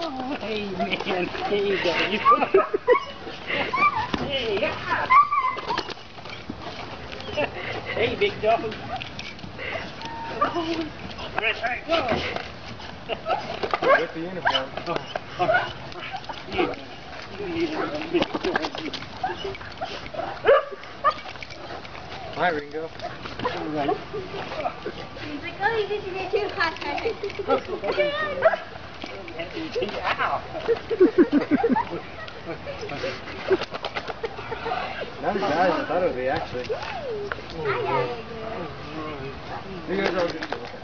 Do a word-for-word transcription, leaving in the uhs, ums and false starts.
Oh, hey, man. Hey, you go. Hey, yeah. Hey, big dog. Right, right, go. With the uniform. Oh, oh. Yeah. Hi, Ringo. All right. He's like, oh, you did you get too hot. Ow. Not as bad as I thought it would be, actually. You guys are all good.